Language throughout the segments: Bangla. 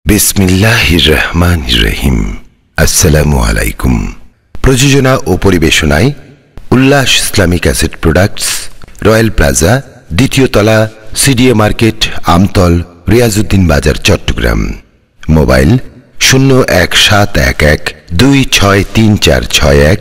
বিসমিল্লাহির রহমানির রহিম। আসসালামু আলাইকুম। প্রযোজনা ও পরিবেশনায় Ullash Islamic asset products, royal plaza, দ্বিতীয় তলা, সিডিএ মার্কেট, আমতল, রিয়াজউদ্দিন বাজার, চট্টগ্রাম। মোবাইল 017112634661।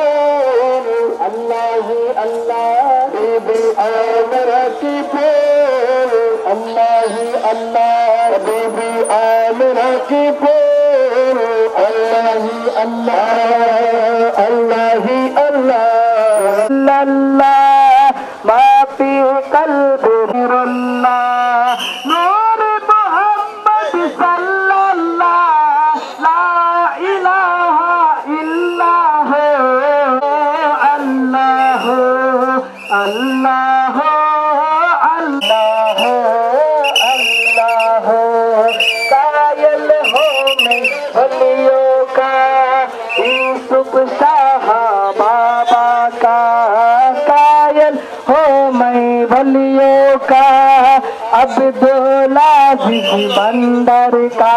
अब्दुल्ला जी बंदर का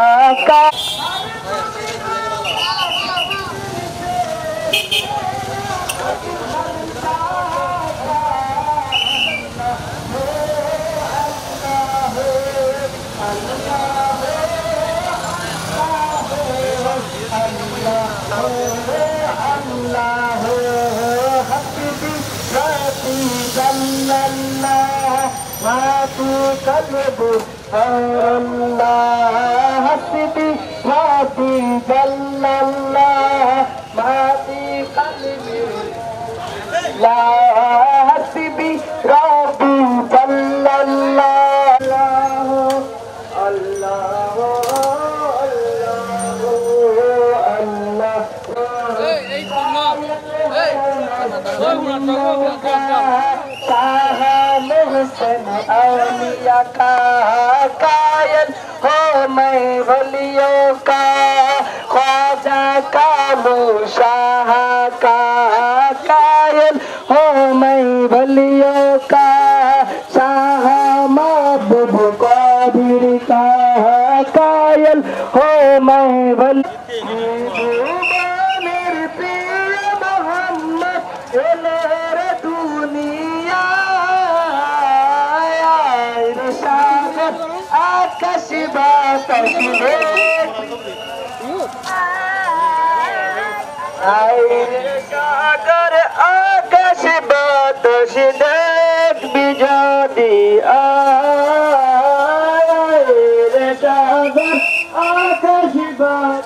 कल्बु अल्लाह हस्बी राती जल्लल्लाह माती कल्बी ला हस्बी राती जल्लल्लाह अल्लाह औलिया का कायल हो मैं वलियों का ख्वाजा कालू शाह का कायल हो मैं वलियों का शाह महबूब कादिर का कायल हो मैं वली सागर आकाश बातश देख बिजादी आए सागर आकाश बात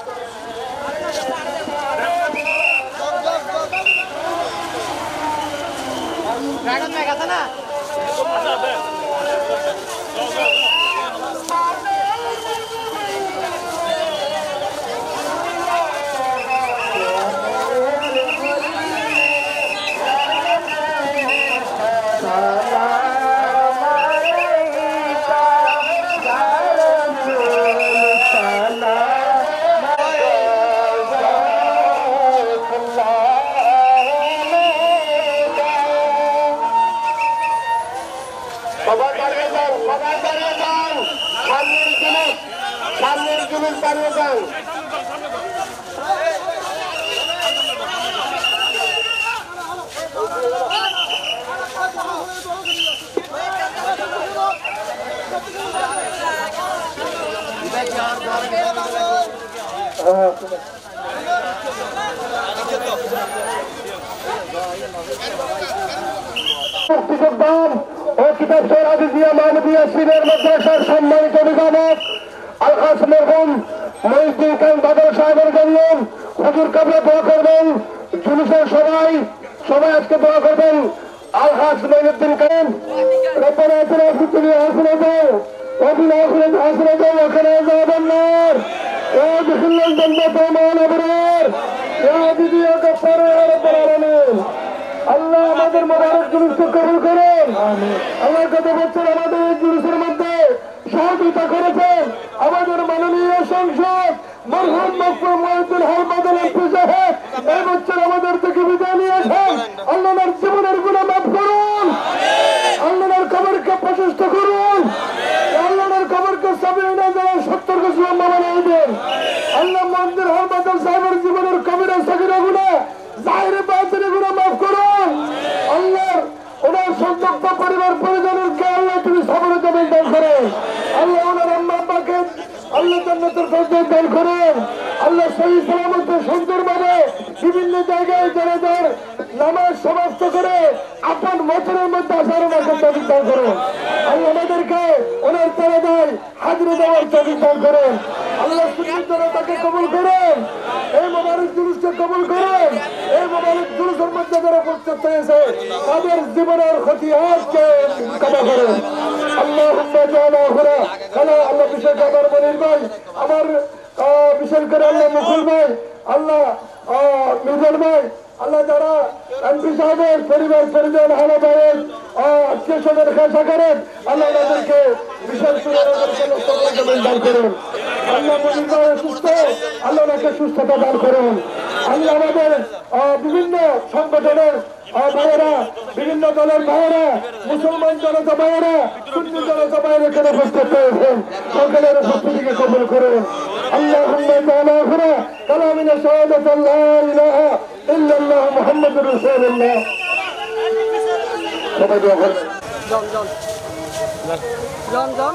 মুক্তিযোদ্ধার ও কিতাব সরাদিয়া মানবীয় শিবের মাদ্রাসার সম্মানিত অভিভাবক আলহাজ মরহুম মহিউদ্দিন খান বাদল সাহেবের জন্য হুজুর কাবলা দোয়া করবেন। জুলুসের সবাই আজকে দোয়া করবেন। আলহাজ মহিউদ্দিন খান রব্বানা আতিনা ফিদ দুনিয়া হাসানাতাও ওয়া ফিল আখিরাতি হাসানাতাও ওয়া কিনা আযাবান্নার ওয়া আদখিলনাল জান্নাতা মা'আল আবরার ইয়া আযীযু ইয়া গফফার ইয়া রাব্বাল আলামিন। আল্লাহ আমাদের মোবারক জুলুসকে কবুল করুন। আল্লাহ গত বছর আমাদের এই জুলুসের মধ্যে সহযোগিতা করেছেন আমাদের মাননীয় সংসদ মরহুম মকবুল মহিউদ্দিন হল বাদল এমপি সাহেব। এই বছর আমাদের থেকে বিদায় নিয়েছেন। আল্লাহর জীবনের গুনাহ মাফ করুন, আল্লাহর কবরকে প্রশস্ত করুন, আল্লাহর কবরকে সাবিনা যারা 70 গজ করুন। আল্লাহ মন্দির হরমাদার সাহেবের জীবনের কবিরা সগীরা গুনাহ জাহিরে বাতিনে গুনাহ মাফ করুন। আল্লাহ ওনার সন্তপ্ত পরিবার পরিজনকে আল্লাহ তুমি সবরে জমিন দান করেন। আল্লাহ ওনার আম্মা আব্বাকে আল্লাহ জান্নাতের ফেরদৌস দান করেন। আল্লাহ সহি সালামত সুন্দরভাবে বিভিন্ন জায়গায় যারা যার নামাজ সমাপ্ত করে আপন বছরের মধ্যে আসার ওনাকে তৌফিক দান করুন। আল্লাহ আমাদেরকে ওনার তারাদায় হাজিরে দেওয়ার তৌফিক দান করেন। আল্লাহ সুন্নাত জনতাকে কবুল করেন। এই মোবারক জুলুসকে কবুল করেন। এই মোবারক জুলুসের মধ্যে যারা উপস্থিত হয়েছে তাদের জীবনের ক্ষতিকে ক্ষমা করেন। আল্লাহুম্মা জাআলা আখিরা কালা। আল্লাহ বিশেষ করে আমার মনির ভাই, আমার বিশেষ করে আল্লাহ মুকুল ভাই, আল্লাহ মিজান ভাই, আল্লাহ যারা এমপি সাহেবের পরিবার পরিজন হালা ভাইয়ের আত্মীয় স্বজন খাসা করেন, আল্লাহ তাদেরকে বিশেষ করে দান করুন। আল্লাহ মনির ভাই সুস্থ, আল্লাহ ওনাকে সুস্থতা দান করুন। আল্লাহ আমাদের বিভিন্ন সংগঠনের ভাইয়েরা, বিভিন্ন দলের ভাইয়েরা, মুসলমান জনতা ভাইয়েরা, সুন্নি জনতা ভাইয়েরা এখানে উপস্থিত হয়েছেন, সকলের উপস্থিতিকে কবুল করুন। আল্লাহুম্মা জাআলা আখিরা কালামিনা শাহাদাত লা ইলাহা ইল্লাল্লাহ মুহাম্মাদুর রাসূলুল্লাহ। সবাই দোয়া করুন। জন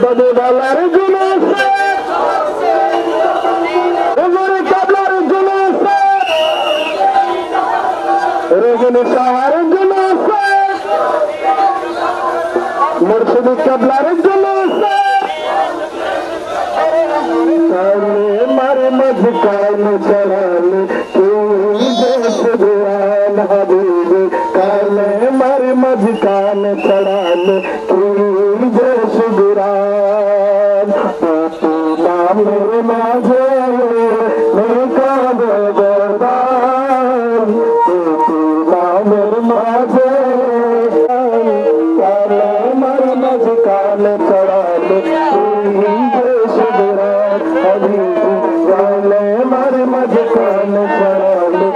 বাদে বালার জুলুসে হুজুর কাবলার জুলুসে রজনী শাহর জুলুসে মুর্শিদ কাবলার জুলুসে কালে মারে মজকান চড়ালে সুবহান হাবিব কালে মারে মজকান চড়ালে যে সুবহান নামের মাঝে কাবে বরদান নামের মাঝে কালে মারে মজকান চড়ালে যে সুবহান হাবিব কালে মারে মজকান চড়ালে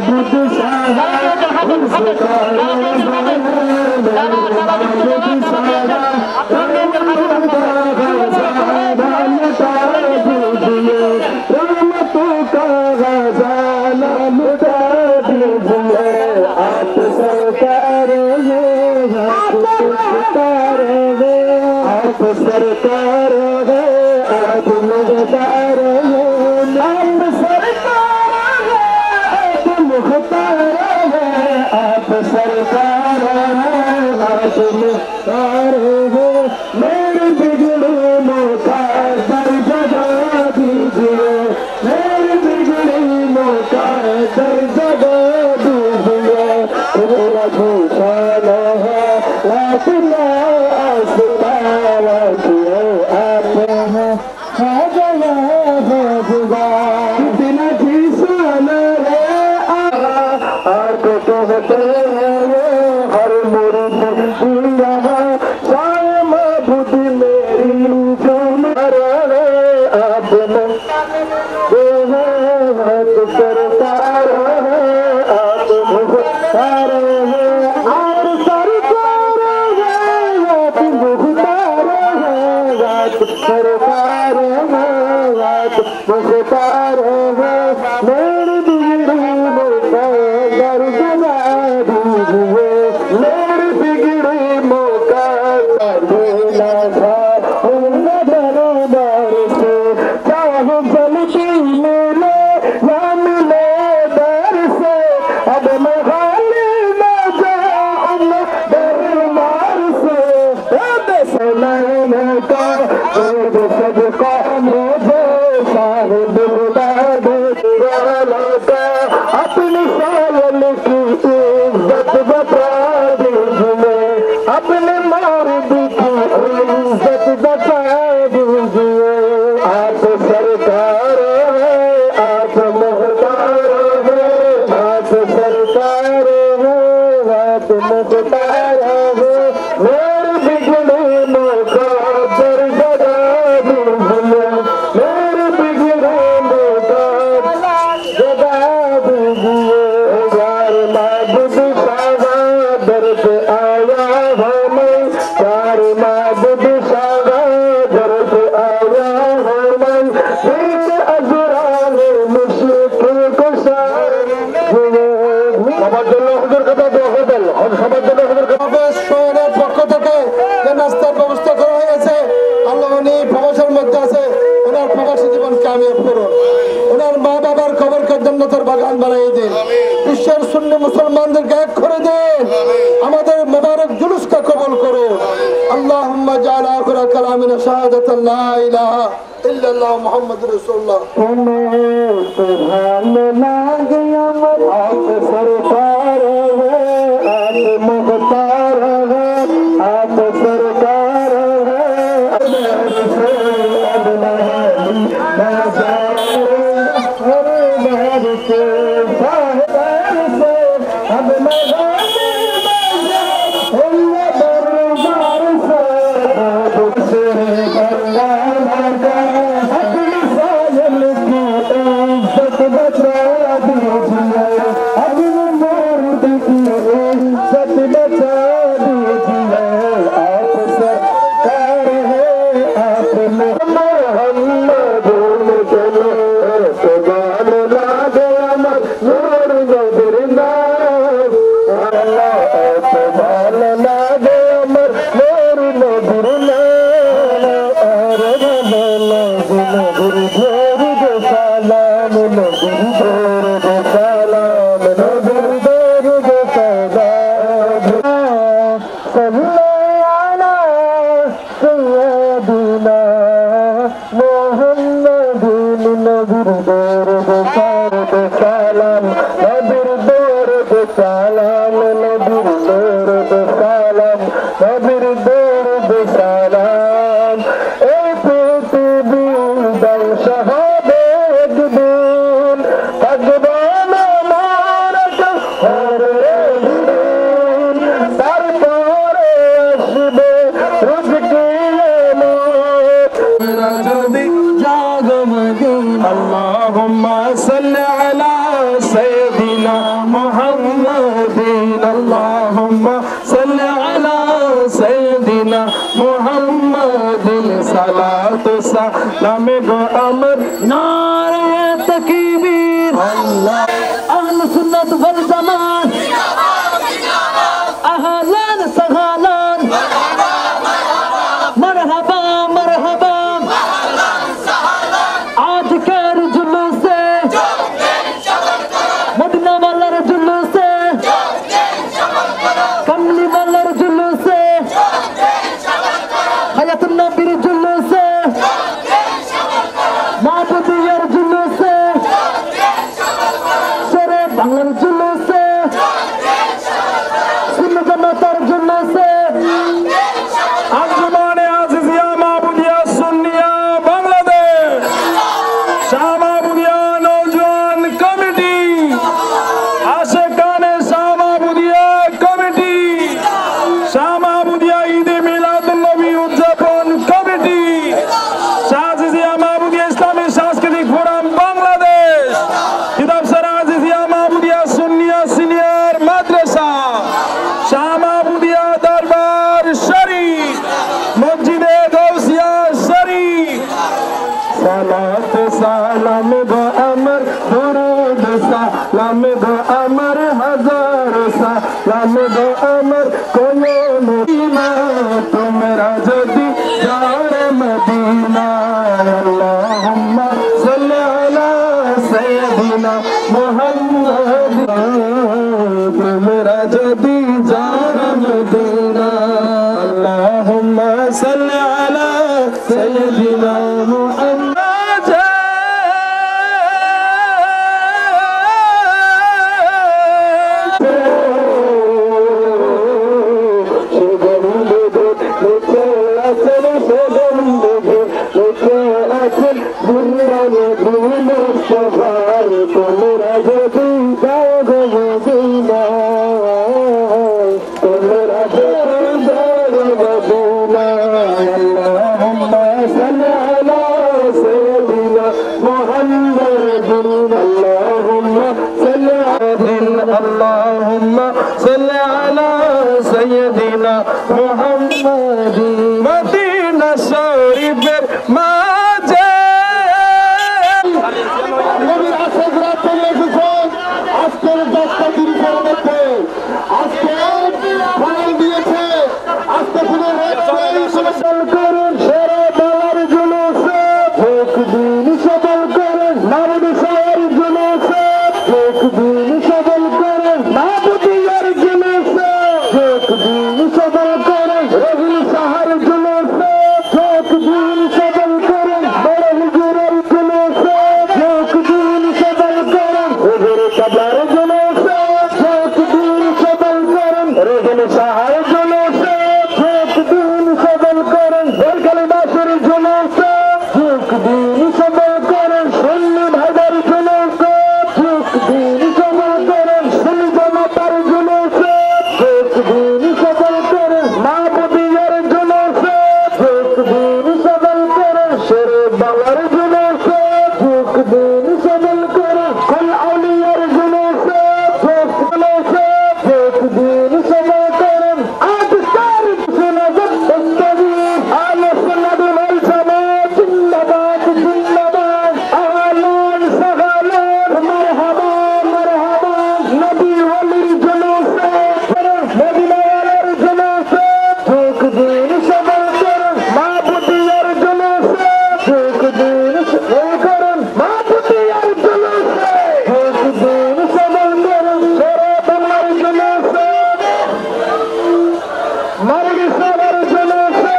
सरकार है आप मुख्तार है, आप सरकार है आप मुख्तार है, आप सरकार है आप मुख्तार है। मेरे बिगड़े मौका दर जगा दीजिए, मेरे बिगड़े मौका दर जगा दीजिए। मेरा भूषण है लाखना हर मुर्द शाम बुद्ध मेरी जो मरे आप सरकार है आप मुख्तार है, आप सरकार है आप मुख्तार है, आप सरकार है आप मुख्तार है। मेरी बिगड़ी मौका दर जगा दीजिए, मेरी बिगड़ी मौका देना था दरबार से, चाहे गलती मिले या मिले दर से, अब मैं खाली न जाऊं दरबार से। सुनाने का सबका मुझे साहिब अपनी सायल की इज्जत बता दीजिए, अपने मर्द की इज्जत बता दीजिए। आप सरकार है आप मुख्तार है, आप सरकार है आप मुख्तार है। मेरे बिगड़े मौका दर जगा दीजिए, मेरे बिगड़े मौका जगा दीजिए। यार माबुद सागा दर पे आया हमें, यार माबुद सागा दर पे आया हमें, बीच अजरान मुश्किल को सार हुए। সবার জন্য হুজুর কথা দোয়া করবেন, সবার জন্য হুজুর কথা। শহরের পক্ষ থেকে যে নাস্তার ব্যবস্থা করা হয়েছে, আল্লাহ উনি প্রবাসের মধ্যে আছে, ওনার প্রবাসী জীবন কামিয়াব করুন, ওনার মা বাবার কবরকে জান্নাতের বাগান বানিয়ে দিন, বিশ্বের সুন্নি মুসলমানদেরকে এক করে দিন, আমাদের মুবারক জুলুসকে কবুল করুন। আল্লাহুম্মা জাআল আখিরা কালামিনা শাহাদাতান লা ইলাহা ইল্লাল্লাহ মুহাম্মাদুর রাসূলুল্লাহ। সুবহান লাগে আমার आप सरकार है आप मुख्तार है, आप सरकार है अब Allahumma salli ala sayyidina নামে গো আমার নারে তাকবীর আল্লাহ আহলে সুন্নাত ওয়াল জামাত আহলান সাহলান মারহাবা মারহাবা আজকের জুলুসে মদিনা ওয়ালার জুলুসে কমলি ওয়ালার জুলুসে হায়াতুন নবীর জুলুসে মাহবুবিয়ার জুলুসে শেরে বাংলার জুলুসে সুন্নাত জামাতের জুলুসে আঞ্জুমানে আজিজিয়া মাহবুবিয়া সুন্নিয়া বাংলাদেশ শাহ মাহবুবিয়া নওজোয়ান কমিটি আশেকানে শাহ মাহবুবিয়া কমিটি শাহ মাহবুবিয়া ঈদে মিলাদুন নবী উদযাপন কমিটি শাহ আজিজিয়া মাহবুবিয়া ইসলামী সাংস্কৃতিক ফোরাম বাংলাদেশ কিতাবসারা আজিজিয়া মাহবুবিয়া সুন্নিয়া সিনিয়র মাদ্রাসা শাহ মাহবুবিয়া দরবার শরীফ মসজিদে গৌসিয়া শরীফ সালাত সালাম গো আমার দুরুদ সালাম গো আমার হাজার সালাম গো আমার কোনো মদিনা তোমরা যদি যারে মদিনা আল্লাহুম্মা সাল্লি আলা সাইয়্যিদিনা মুহাম্মদ তোমরা যদি যারে মদিনা আল্লাহুম্মা সাল্লি আলা সাইয়্যিদিনা মুহাম্মদ اللهم صل على سيدنا محمد مدينة শরীফের মাঝে নবীর আশিকরা চলে এসেছেন আজকের দস্তগিরি মধ্যে আজকে ফল দিয়েছে আজকে কোনো সবল করুন সেরা বাংলার জুলুসে একদিন সবল করুন নারী শহর জুলুসে একদিন সবল করুন মাহবুবিয়ার জুলুসে একদিন সবল করুন রহিল শাহর জুলুসে একদিন সবল করুন বড় হুজুরের জুলুসে একদিন সবল করুন হুজুর কাবলার জুলুসে একদিন সবল করুন রহিল শাহর জুলুসে একদিন সবল করুন বলকালী বাসুর জুলুসে একদিন সবল করুন সুন্নি ভাইদের জুলুসে একদিন সবল করুন সুন্নি জামাতের জুলুসে একদিন সবল করুন মাহবুবিয়ার জুলুসে একদিন সবল করুন শেরে বাংলার জুলুসে একদিন সবল করুন কুল আউলিয়ার জুলুসে একদিন সবল করুন আজকার সুন্নাত দস্তগীর আহলে সুন্নাত ওয়াল জামাত জিন্দাবাদ জিন্দাবাদ আহলান সাহলান মারহাবা মারহাবা নবী ওয়ালির জুলুসে মদিনা ওয়ালার জুলুসে একদিন সবল করুন মাহবুবিয়ার জুলুসে একদিন সবল করুন মাহবুবিয়ার জুলুসে একদিন সবল করুন শেরে বাংলার জুলুসে মারগি সাগর জুলুসে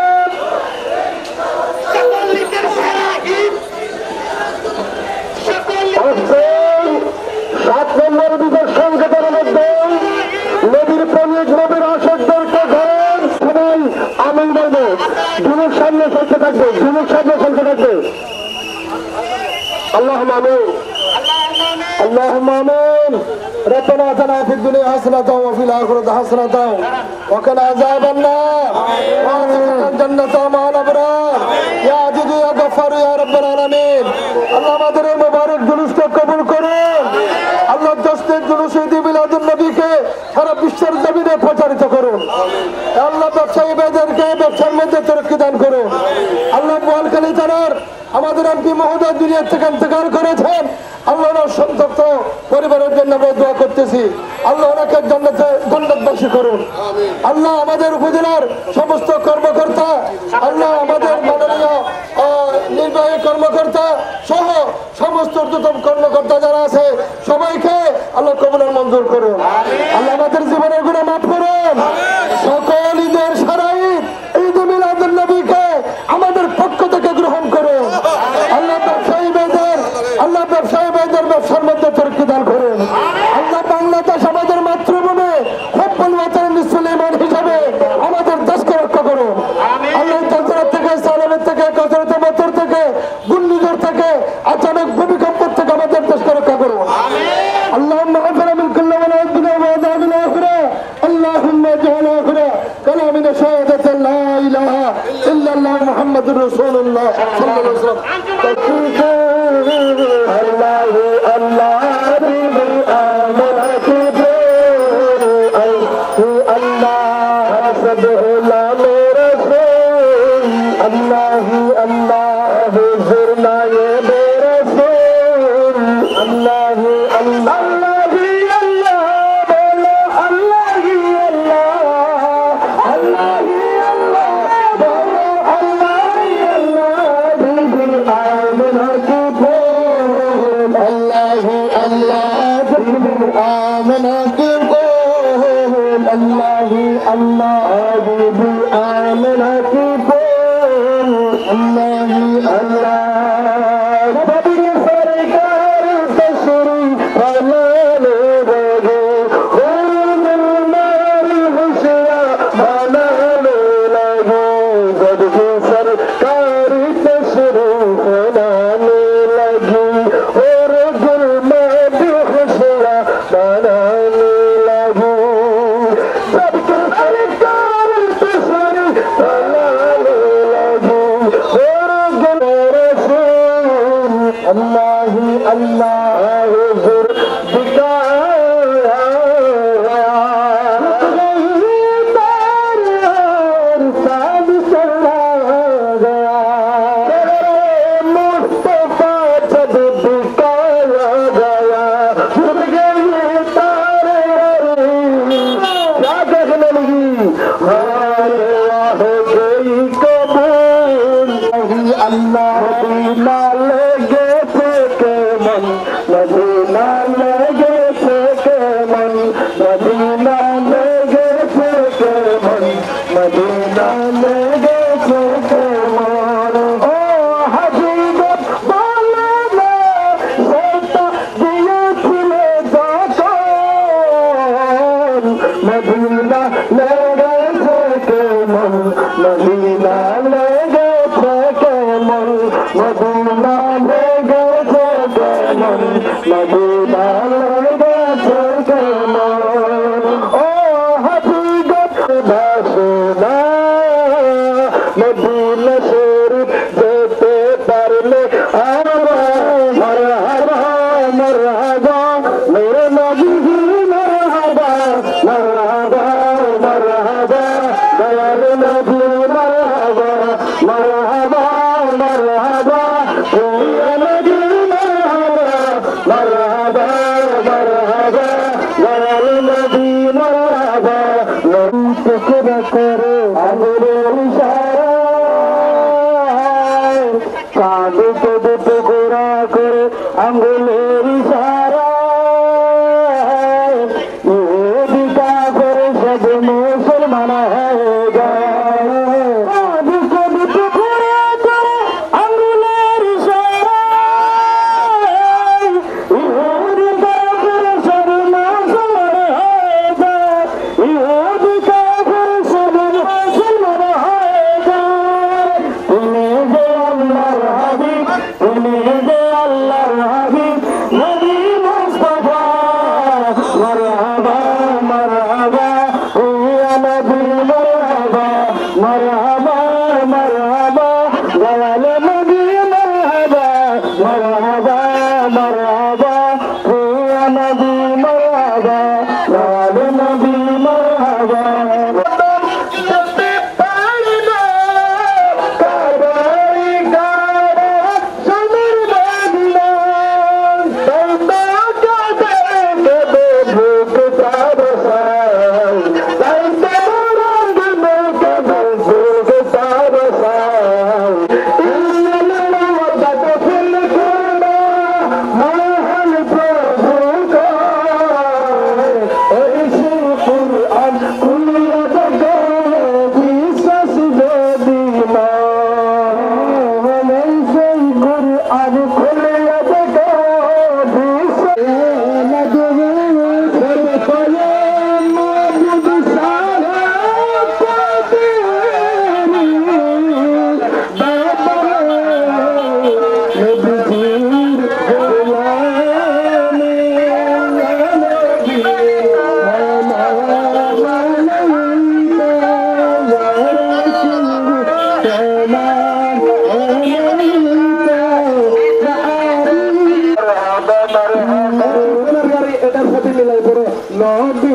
সাত নম্বর বিজয় সংকেতের মধ্যে নদীর পনিক নবীর আশকদেরকে ধরেন সবাই আমিন বলবো জুলুস সামনে চলতে থাকবে জুলুস সামনে চলতে থাকবে اللهم آمين اللهم آمين ربنا آتنا في الدنيا حسنة وفي الآخرة حسنة وقنا عذاب النار وادخلنا الجنة مع الأبرار يا عزيز يا غفار يا رب العالمين আল্লাহ আমাদের এই মুবারক জুলুসকে কবুল করুন আল্লাহ দস্তের জুলুস ঈদ মিলাদুন নবীকে সারা বিশ্বের জমিনে রূপে প্রচারিত করুন। আল্লাহ ব্যবসায়ী ভাইদেরকে ব্যবসার মধ্যে তরক্কি দান করুন। আল্লাহ বোয়ালখালী থানার আমাদের এমপি মহোদয় দুনিয়া থেকে ইন্তেকাল করেছেন। আল্লাহ সন্তপ্ত পরিবারের জন্য আমরা দোয়া করতেছি। আল্লাহ ওনাকে জান্নাতবাসী করুন। আল্লাহ আমাদের উপজেলার সমস্ত কর্মকর্তা, আল্লাহ আমাদের মাননীয় নির্বাহী কর্মকর্তা সহ সমস্ত ঊর্ধ্বতন কর্মকর্তা যারা আছে সবাইকে আল্লাহ কবুল মঞ্জুর করুন। আল্লাহ আমাদের জীবনের গুনাহ মাফ করুন। সকল ঈদের সারা ঈদ, ঈদ মিলাদুন নবীকে আমাদের পক্ষ থেকে গ্রহণ করুন। আল্লাহ ব্যবসায়ী ভাইদের ব্যবসার মধ্যে তরক্কি দান করুন। আল্লাহ বাংলাদেশ আমাদের মাতৃভূমি হুব্বুল ওয়াতান সুলাইমান হিসাবে আমাদের দেশকে রক্ষা করুন। আল্লাহ তালজারা থেকে, সালামের থেকে, কসরত বছর থেকে, ঘূর্ণিঝড় থেকে, আচানক ভূমিকম্প থেকে আমাদের দেশকে রক্ষা করুন। اللهم اغفر من كل ولدنا وعذاب الاخره اللهم اجعل اخره كلامنا شهاده لا اله الا الله محمد رسول الله صلى الله عليه وسلم الله الله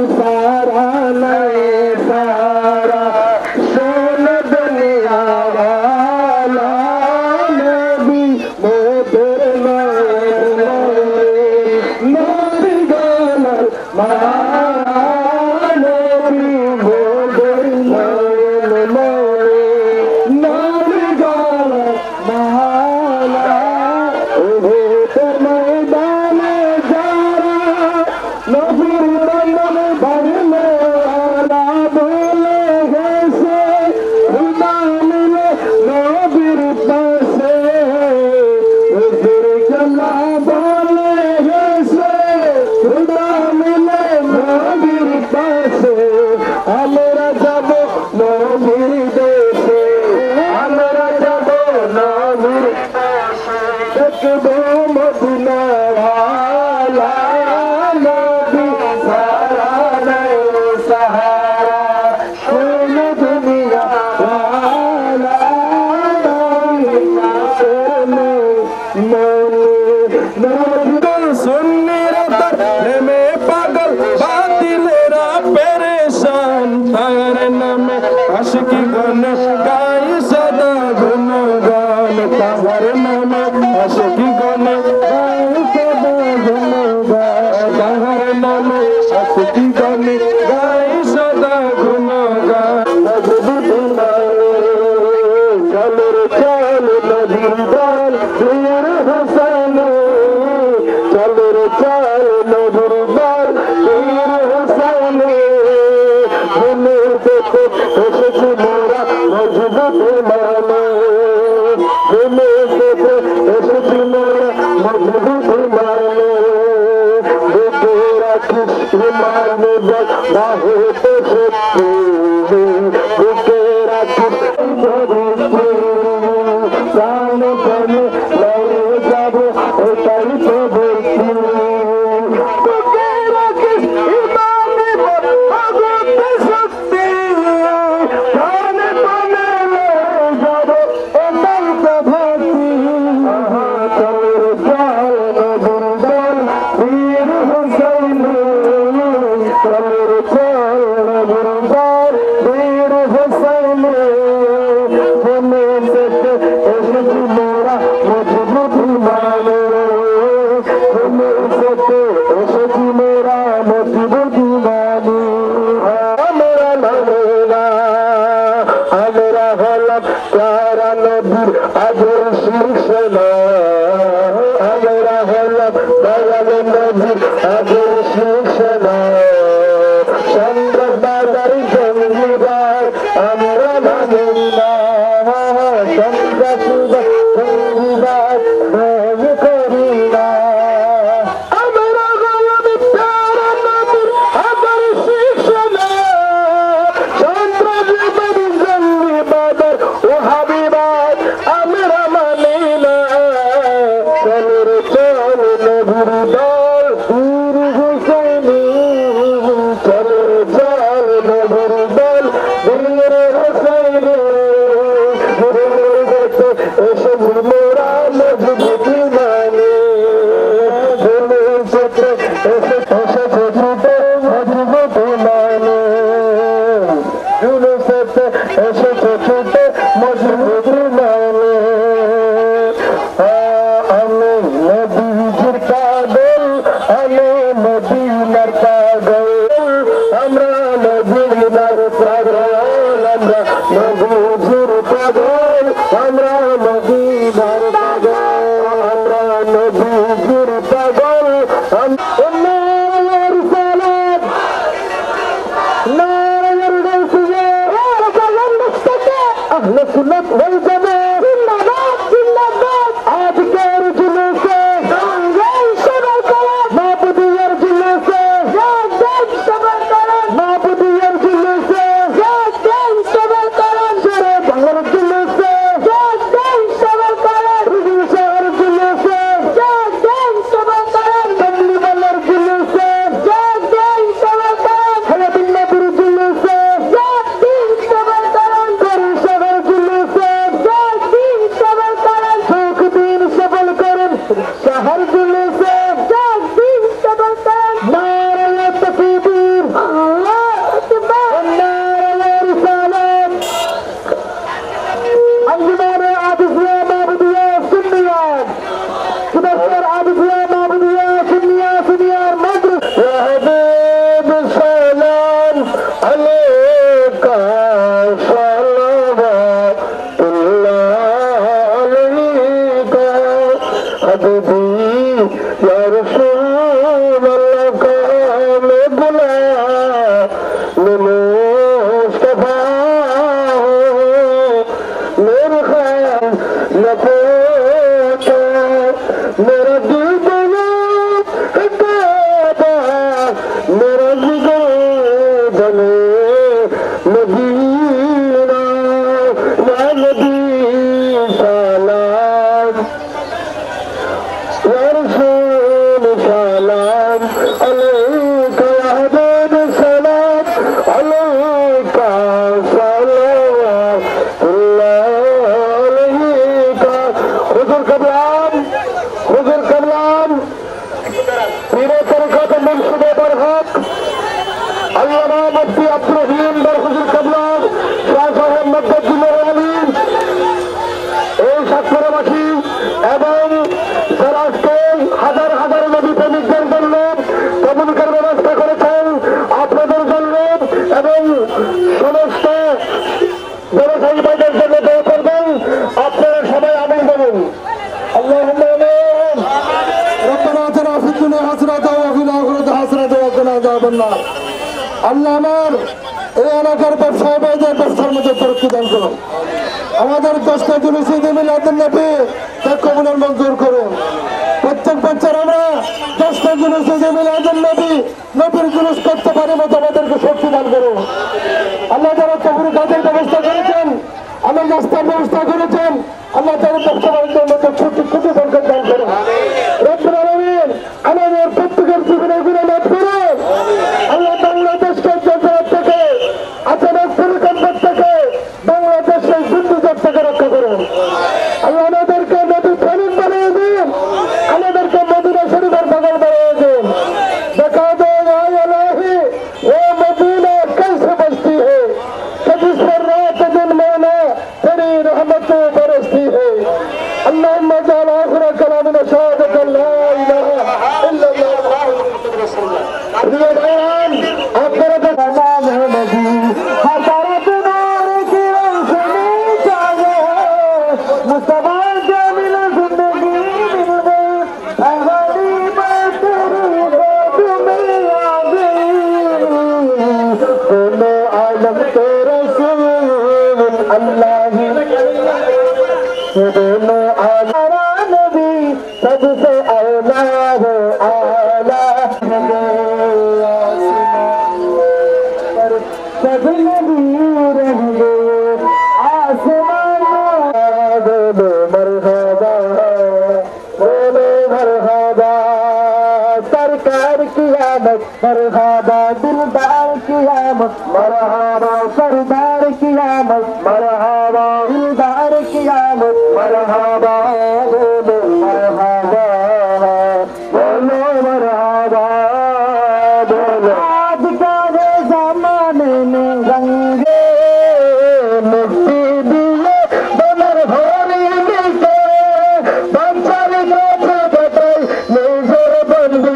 सारा नहीं सारा सुन दुनिया वाला नबी मोदर नबी गाना मारा नबी मोदर नबी गाना मारा मैदान जारा नबीर बंधन भरने वाला बोले कैसे खुदा मिले नबीर पासे चला बोले कैसे खुदा मिले नबीर पासे हमरा जब नबीर देशे हमरा जब नबीर देखबो मदीना वाला नबी सारा नहीं सहारा सुन दुनिया वाला नबी सुन्नी रतर में पागल बातिलेरा परेशान तारे नाम आशिकी गन गाई सदा गुनगान तारे नाम आशिकी गन गाई सदा गुनगान तारे नाम आशिकी गन गाई सदा गुनगान चल रे चल नबीर बाल वीर हुसैन चल रे चल नबीर बाल वीर हुसैन बोले देखो एसेছি মোরা মজবুত মানে बोले देखो एसेছি মোরা मजबूत মানে देखो राखिस इमान बल बहुत सत्य देखो राखिस प्राण बने लड़े जब एटाई तो बोलती देखो राखिस इमान बल बहुत सत्य प्राण बने लड़े जब एटाई तो बोलती चल रे चल नबीर बाल वीर हुसैन चल रे चल नबीर बाल वीर हुसैन बोले से एसेছি মোরা मजबूत মানে बोले से एसेছি মোরা मजबूत মানে हमरा लगेगा हमरा हलम प्यारा नबीर अजर सिलसिला हमरा हलम दयाल नबीर अजर सिलसिला चंद्र बाजार जंगीबार हमरा लगेगा चंद्र जंगीबार देव करीना हमरा हलम प्यारा नबीर अजर सिलसिला चंद्र जंगीबार ओ हबीबात हमरा मानीना चल रे चल नबीर बाल वीर हुसैन चल रे चल नबीर बाल वीर हुसैन एसेছি মোরা मजबूत মানে एसेছি ছুটে मजबूत মানে एसेছি ছুটে मजबूत মানে আমি নবীজির পাগল আমি মদিনার পাগল আমরা মদিনার পাগল আমরা নবীজির পাগল আমরা মদিনার পাগল আমরা নবীজির পাগল নারায়ণ সালাত নারায়ণ রসুলে আহলে সুন্নাত ওয়াল জামাত জিন্দাবাদ জিন্দাবাদ আজকের জুলুসে মাহবুবিয়ার জুলুসে মাহবুবিয়ার জুলুসে শেরে বাংলার জুলুসে শহর জুলুসে কমলিওয়ালার জুলুসে হায়াতুন নবীর জুলুসে শহর জুলুসে मैं मुस्तफा हूँ मेरे ख्याल न पूछो मेरा दिल बना काबा मेरा जिगर बने मदीना या नबी सलाम या रसूल सलाम अलैका या हबीब सलाम अलैका सलावतुल्लाह अलैका हुजूर कबलाम पीरे तरीक़त मुर्शिद बरहक अल्लामा मुफ्ती अब्दुल रहीम बरहुजूर कबलाम शाह साहेब मद्दुल आलीम এই সাতপুরাবাসী এবং যারা আজকে হাজার হাজার নবী প্রেমিকদের জন্য কবুলকার ব্যবস্থা করেছেন আপনাদের জন্য এবং সমস্ত ব্যবসায়ী ভাইদের জন্য দোয়া করবেন আপনারা সবাই আমিন বলুন আল্লাহুম্মা আমিন রব্বানা আতিনা ফিদ দুনিয়া হাসানাতাও ওয়া ফিল আখিরাতি হাসানাতাও ওয়া কিনা আযাবান্নার আল্লাহ আমার এই এলাকার ব্যবসায়ী ভাইদের ব্যবসার মধ্যে তরক্কি দান করুন আমাদের 10টা জুলুস ঈদে মিলাদুন নবী তার কবুলের মঞ্জুর করুন প্রত্যেক বছর আমরা 10টা জুলুস ঈদে মিলাদুন নবী নবীর জুলুস করতে পারি মতো আমাদেরকে শক্তি দান করুন আল্লাহ যারা কবুল কাজের ব্যবস্থা করেছেন আমার রাস্তার ব্যবস্থা করেছেন আল্লাহ তাদের ব্যবসা বাণিজ্যের মধ্যে ছোট ছোট বরকত দান করুন রব্বুল আলামিন আমাদের প্রত্যেকের জীবনে গুনাহ মাফ করুন আল্লাহ বাংলাদেশকে জলসার থেকে আচানক পরিকল্পনা থেকে বাংলাদেশের যুদ্ধজাত থেকে রক্ষা করুন আল্লাহ আমাদেরকে নবী প্রেমিক বানিয়ে দিন আমাদেরকে মদিনা শরীফের বাগান বানিয়ে দিন দেখা দো ইয়া ইলাহি ও মদিনা कैसे बसती है कि जिस पर रात दिन मौला तेरी रहमत बरसती है अल्लाहुम्मा जअल आखिर कलामना शहादत ला इलाहा इल्लल्लाह मुहम्मदुर रसूलुल्लाह प्रिय भाईजान आपका नाम है नबी हज़रत नूर की रोशनी चाहिए मुस्तफा के मिले जिंदगी मिल गई अहली मैं तेरी गोद में आ गई दोनों आलम के रसूल अल्लाह ही दोनों आलम नबी सबसे औला हो आला सब नबी रहेंगे आसमान बोलो मरहबा सरकार की आमद मरहबा दिलदार की आमद मरहबा सरदार की आमद मरहबा दिलदार की आमद मरहबा बोलो मरहबा बोलो मरहबा बोलो आज का जमाने में रंगे मुक्ति दिए बनर भोरी मिलते बंचर गाथे बताई नजर बंद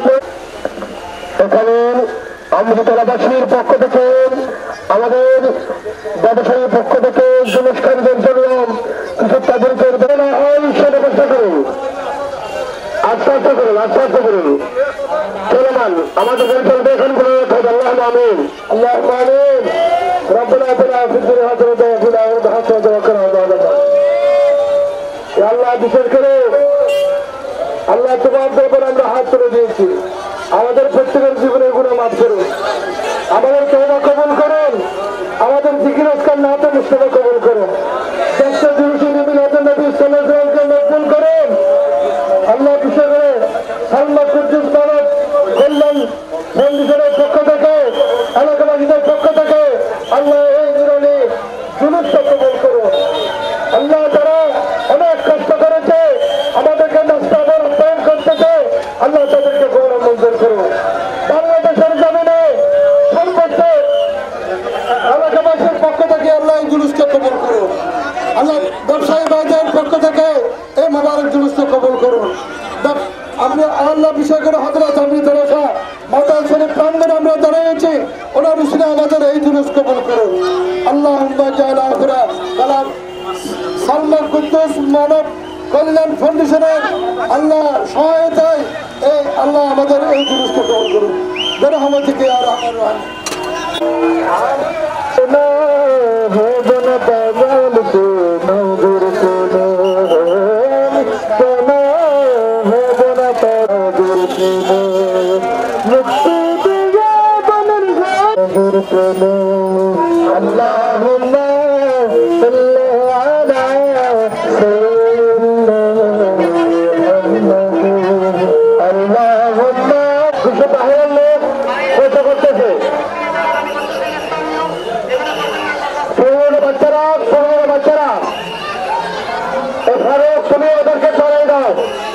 এখানে অমৃতলাবাসীর পক্ষ থেকে আমাদের ব্যবসায়ীর পক্ষ থেকে জুলুসকারীদের জন্য কিছু তাদেরকে দেওয়া হয় সে ব্যবস্থা করুন আশ্বাস করুন চলমান আমাদের চলবে এখন কোনো আল্লাহ আমিন আল্লাহ আমিন রব্বনা আতিনা ফিদ দুনিয়া হাসানাতাও ওয়া ফিল আখিরাতি হাসানাতাও ওয়া কিনা আযাবান্নার ইয়া আল্লাহ বিশেষ করে আল্লাহ তোমার দরবারে আমরা হাত তুলে দিয়েছি আমাদের প্রত্যেকের জীবনের গুনাহ মাফ করুন আমাদের তওবা কবুল করুন আমাদের জিকির আজকার নাতে মুস্তাফা কবুল করুন দশটা জুলুস ঈদে মিলাদুন নবী সাল্লাল্লাহু আলাইহি ওয়াসাল্লামকে মকবুল করুন আল্লাহ বিশেষ করে সালমা কুদ্দুস মানব কল্যাণ ফাউন্ডেশনের পক্ষ থেকে এলাকাবাসীদের পক্ষ থেকে আল্লাহ এই নিরনি জুলুসটা কবুল করুন আল্লাহ যারা অনেক কষ্ট করেছে আমাদেরকে নাস্তা আপ্যায়ন করতেছে আল্লাহ তাদেরকে গৌরব মঞ্জুর করুন বাংলাদেশের জমিনে সর্বোচ্চ এলাকাবাসীর পক্ষ থেকে আল্লাহ এই জুলুসকে কবুল করুন আল্লাহ ব্যবসায়ী ভাইদের পক্ষ থেকে এই মোবারক জুলুসকে কবুল করুন আমরা আল্লাহ বিষয় করে হযরত আমৃত রেখা মাতা শরীফ প্রাঙ্গণে আমরা দাঁড়িয়েছি ওনার উসিলায় আমাদের এই জুলুস কবুল করুন আল্লাহুম্মা জাআল আখিরা কালাম সালমা কুদ্দুস মানব কল্যাণ ফাউন্ডেশনের আল্লাহ সহায়তায় এই আল্লাহ আমাদের এই জুলুসকে কবুল করুন برحمتك يا ارحم الراحمين اللهم صل على سيدنا محمد اللهم খুশি বাহিরের লোক কত করতেছে বাচ্চারা এখানে তুমি ওদেরকে চলে দাও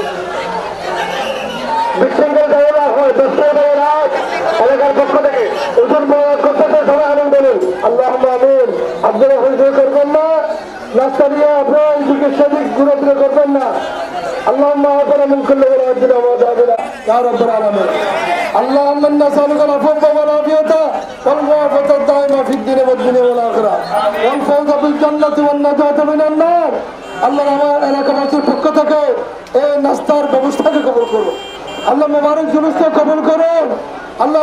বিশৃঙ্খল না হয় এলাকার পক্ষ থেকে ওজন করতেছে সবাই আমিন বলুন আল্লাহ আমিন আপনারা হইচই করবেন না রাস্তা দিয়ে আপনারা চিকিৎসা দিক ঘুরে করবেন না اللهم اغفر من كل ولادنا وذابنا يا رب العالمين اللهم انا نسالك العفو والعافيه والمعافاه الدائمه في الدين والدنيا والاخره والفوز بالجنه والنجاه من النار আল্লাহ আমার এলাকাবাসীর পক্ষ থেকে এই নাস্তার ব্যবস্থাকে কবুল করুন আল্লাহ মোবারক জুলুসকে কবুল করুন আল্লাহ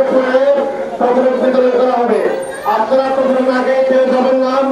করা হবে আপনারা তো আগে যাবেন নাম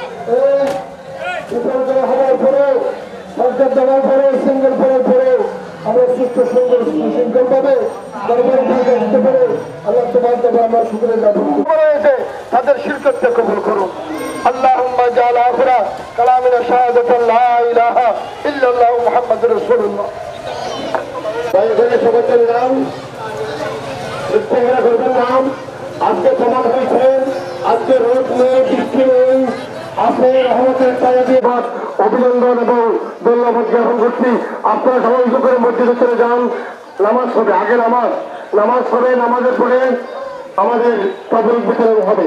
হওয়ার পরে সরকার দেওয়ার পরে সিঙ্গেল করার পরে আমরা সুস্থ সুন্দর সুশৃঙ্খল ভাবে আসতে পারে আল্লাহ তোমার দেবে আমরা শুক্রিয়া জ্ঞাপন করেছে তাদের শিরকতকে কবুল করুন আল্লাহুম্মা জাল আখিরা কালামিনা শাহাদাতান লা ইলাহা ইল্লাল্লাহু মুহাম্মাদুর রাসূলুল্লাহ ভাই বলে সবাইকে নাম ইস্তেগফার করবেন নাম আজকে সমাজ হয়েছে আজকে রোদ নেই বৃষ্টি নেই আপনি রহমতের তায়াবাদ অভিনন্দন এবং ধন্যবাদ জ্ঞাপন করছি আপনারা সবাই করে মসজিদে চলে যান নামাজ হবে আগে নামাজ হবে নামাজের পরে আমাদের পাবলিক বিতরণ হবে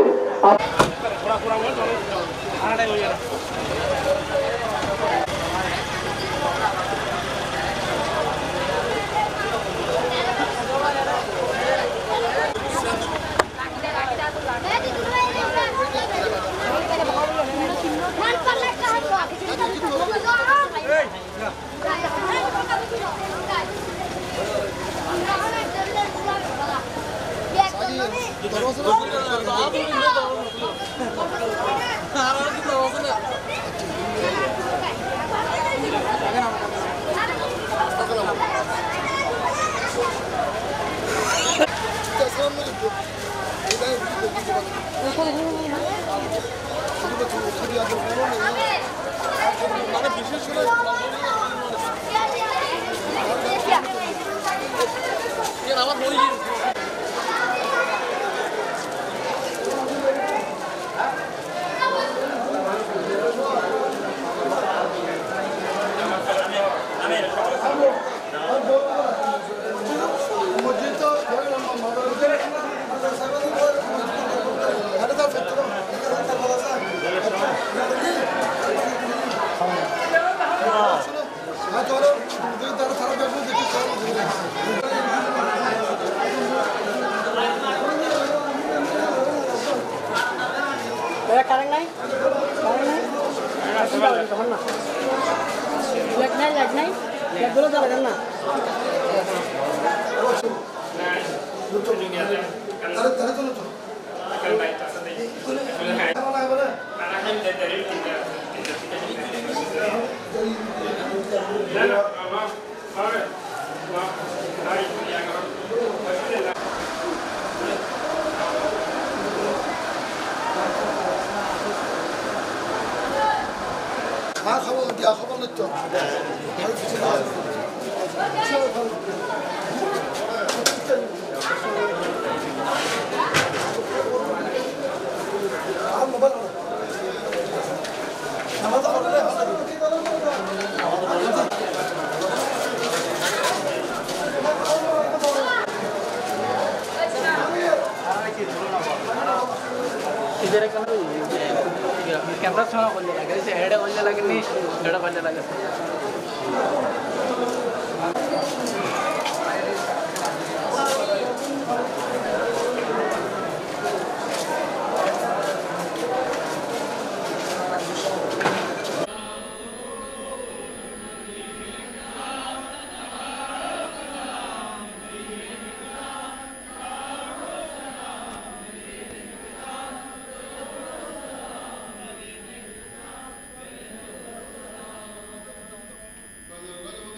कैमरा छाना करने लगे जैसे हेड करने लगे नहीं हेड करने लगे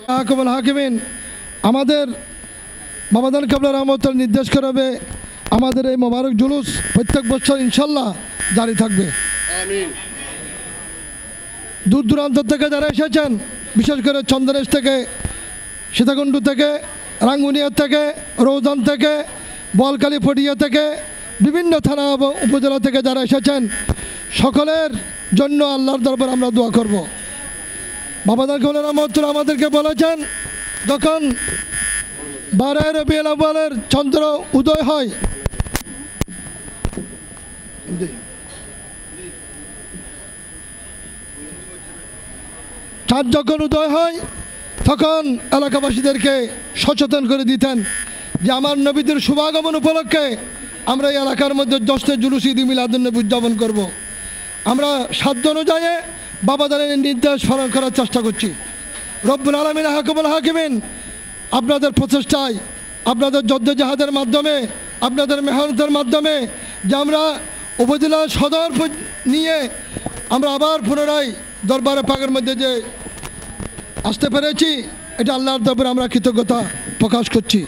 হাকিমুল হাকিমিন আমাদের বাবাদান কাবলা রহমতুল্লাহ নির্দেশ করবে আমাদের এই মোবারক জুলুস প্রত্যেক বছর ইনশাল্লাহ জারি থাকবে। আমিন। দূর দূরান্ত থেকে যারা এসেছেন, বিশেষ করে চন্দনেশ থেকে, সীতাকুণ্ডু থেকে, রাঙ্গুনিয়া থেকে, রৌদান থেকে, বলকালী ফটিয়া থেকে, বিভিন্ন থানা এবং উপজেলা থেকে যারা এসেছেন, সকলের জন্য আল্লাহর দরবার আমরা দোয়া করব। বাবাদান কাবলা রহমতুল্লাহ আমাদেরকে বলেছেন, যখন 12 রবিউল আউয়ালের চন্দ্র উদয় হয়, চাঁদ যখন উদয় হয় তখন এলাকাবাসীদেরকে সচেতন করে দিতেন যে আমার নবীদের শুভাগমন উপলক্ষে আমরা এই এলাকার মধ্যে জশ্নে জুলুস ঈদ মিলাদুন্নবী উদযাপন করব। আমরা সাধ্য অনুযায়ী বাবাদানের নির্দেশ পালন করার চেষ্টা করছি। রব্বুল আলামিন হাকিমুল হাকিমিন আপনাদের প্রচেষ্টায়, আপনাদের জদ্দজাহাদের মাধ্যমে, আপনাদের মেহনতের মাধ্যমে যে আমরা উপজেলা সদর নিয়ে আমরা আবার পুনরায় দরবারে পাকের মধ্যে যে আসতে পেরেছি, এটা আল্লাহর দরবারে আমরা কৃতজ্ঞতা প্রকাশ করছি।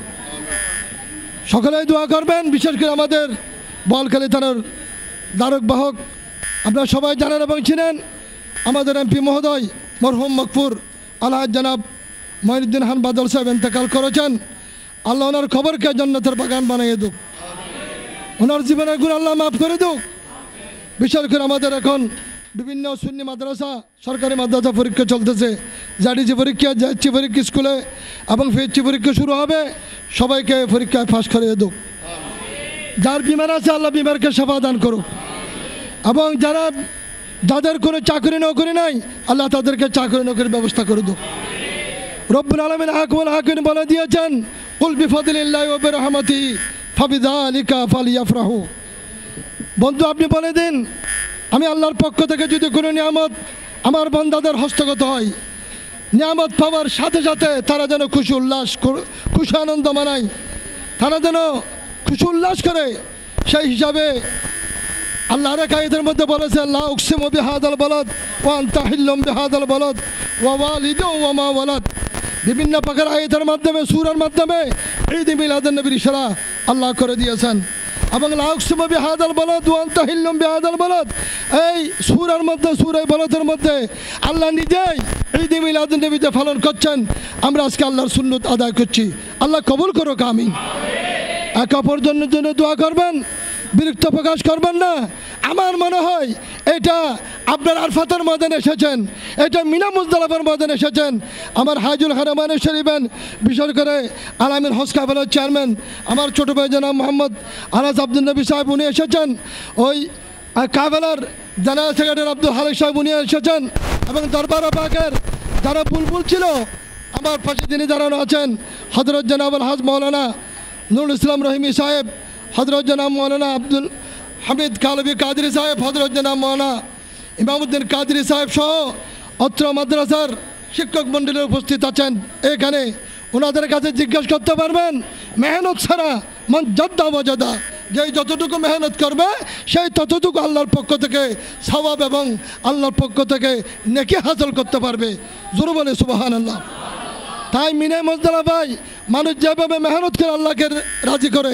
সকলেই দোয়া করবেন, বিশেষ করে আমাদের বলখালী থানার দ্বারক বাহক আপনারা সবাই জানেন এবং চিনেন, আমাদের এমপি মহোদয় মরহুম মকফুর আলহাজ জনাব মঈনুদ্দিন খান বাদল সাহেব ইন্তেকাল করেছেন। আল্লাহ ওনার খবরকে জান্নাতের বাগান বানিয়ে দুক, ওনার জীবনের গুণ আল্লাহ মাফ করে দুক। বিশেষ করে আমাদের এখন বিভিন্ন সুন্নি মাদ্রাসা, সরকারি মাদ্রাসা পরীক্ষা চলতেছে, জাডিজি পরীক্ষা, জাচ্ছি পরীক্ষা স্কুলে এবং ফিরচি পরীক্ষা শুরু হবে, সবাইকে পরীক্ষায় পাশ করিয়ে দুক। যার বিমার আছে আল্লাহ বিমারকে সেবা দান করুক, এবং যাদের কোনো চাকরি নৌকরি নাই আল্লাহ তাদেরকে চাকরি নৌকরির ব্যবস্থা করে দুক। রব্বুল আলামিন হাকিমুল হাকিম বলে দিয়েছেন, কুল বিফাদলিল্লাহি ওয়া বিরহমাতিহি ফাবিযালিকা ফালিয়াফরাহু। বন্ধু আপনি বলে দিন, আমি আল্লাহর পক্ষ থেকে যদি কোনো নিয়ামত আমার বান্দাদের হস্তগত হয়, নিয়ামত পাওয়ার সাথে সাথে তারা যেন খুশি উল্লাস, খুশি আনন্দ মানায়, তারা যেন খুশি উল্লাস করে। সেই হিসাবে আল্লাহ আরেক আয়াতের মধ্যে বলেছে, লা উকসিমু বিহাদাল বালাদ ওয়া আনতা হিল্লুম বিহাদাল বালাদ ওয়া ওয়ালিদিন ওয়া মা ওয়ালাদ। বিভিন্ন প্রকার আয়াতের মাধ্যমে, সূরার মাধ্যমে ঈদ মিলাদুন নবীর ইশারা আল্লাহ করে দিয়েছেন। এবং লা উকসিমু বিহাদাল বালাদ ওয়া আনতা হিল্লুম বিহাদাল বালাদ, এই সূরার মধ্যে, সূরা বালাদের মধ্যে আল্লাহ নিজেই ঈদ মিলাদুন নবী যে পালন করছেন, আমরা আজকে আল্লাহর সুন্নত আদায় করছি। আল্লাহ কবুল করুক, আমিন। এক অপরের জন্য দোয়া করবেন, বিরক্ত প্রকাশ করবেন না। আমার মনে হয় এটা আপনার আরফাতের ময়দানে এসেছেন, এটা মিনা মুজদালিফার ময়দানে এসেছেন। আমার হাজুল হারামানে শরীফেন, বিশেষ করে আলামিন হজ কাফেলার চেয়ারম্যান আমার ছোটো ভাই জনাব মোহাম্মদ আনাস আব্দুল নবী সাহেব, উনি এসেছেন। ওই কাফেলার জেনারেল সেক্রেটারি আব্দুল হালিক সাহেব উনি এসেছেন। এবং দরবার পাকের যারা বুলবুল ছিল আমার পাশে তিনি দাঁড়ানো আছেন, হজরত জনাব আলহাজ মৌলানা নুরুল ইসলাম রহিমি সাহেব, হজরত জনাব মৌলানা আব্দুল হামিদ কালবি কাদরি সাহেব, হজরত জনাব মৌলানা ইমামউদ্দিন কাদরি সাহেব সহ অত্র মাদ্রাসার শিক্ষক মণ্ডলী উপস্থিত আছেন এখানে। ওনাদের কাছে জিজ্ঞেস করতে পারবেন, মেহনত ছাড়া মান জাদ্দা ওয়াজাদা, যে যতটুকু মেহনত করবে সেই ততটুকু আল্লাহর পক্ষ থেকে সওয়াব এবং আল্লাহর পক্ষ থেকে নেকি হাসিল করতে পারবে। জোরে বলে সুবহানাল্লাহ। তাই মিনে মুজদালিফায় মানুষ যেভাবে মেহনত করে আল্লাহকে রাজি করে,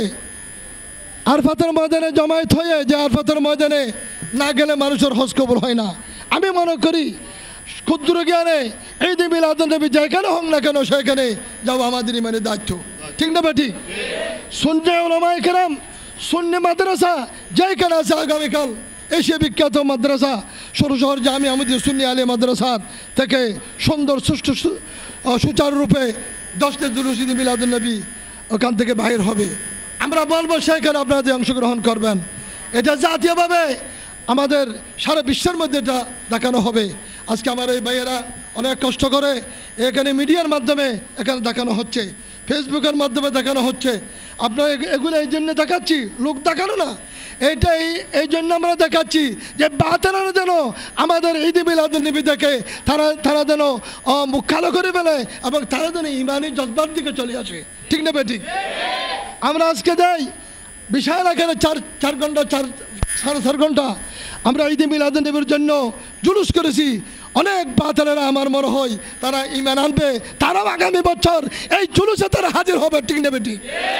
আরফাতের ময়দানে জমায়েত হয়ে যে আরফাতের ময়দানে না গেলে মানুষের হজ কবুল হয় না। আমি মনে করি ক্ষুদ্র জ্ঞানে ঈদ মিলাদুন নবী যেখানে হোক না কেন সেখানে যাও আমাদের ইমানের দায়িত্ব, ঠিক না বেঠিক? সুন্নি উলামায়ে কেরাম, সুন্নি মাদ্রাসা যেখানে আছে আগামীকাল এশিয়া বিখ্যাত মাদ্রাসা সরু শহর জামি আহমদিয়া সুন্নি আলিয়া মাদ্রাসার থেকে সুন্দর সুষ্ঠু সুচারুরূপে 10 জুলুস ঈদ মিলাদুন নবী ওখান থেকে বাহির হবে। আমরা বলবো সেখানে আপনারা অংশগ্রহণ করবেন। এটা জাতীয়ভাবে আমাদের সারা বিশ্বের মধ্যে এটা দেখানো হবে। আজকে আমার এই ভাইয়েরা অনেক কষ্ট করে এখানে মিডিয়ার মাধ্যমে এখানে দেখানো হচ্ছে, ফেসবুকের মাধ্যমে দেখানো হচ্ছে। আপনারা এগুলো এই জন্য দেখাচ্ছি, লোক দেখানো না, এইটাই এই জন্য আমরা দেখাচ্ছি যে বাতেরানো যেন আমাদের ঈদ মিলাদুন নবী দেখে তারা যেন মুখ কালো করে ফেলে এবং তারা যেন ইমানি জজবার দিকে চলে আসে, ঠিক না বেঠিক? আমরা আজকে যাই বিশাল আকারে 4 ঘন্টা 4.5 ঘন্টা আমরা ঈদ মিলাদুন নবীর জন্য জুলুস করেছি। অনেক বাতিলেরা আমার মনে হয় তারা ঈমান আনবে, তারাও আগামী বছর এই জুলুসে তারা হাজির হবে, ঠিক না বেটি?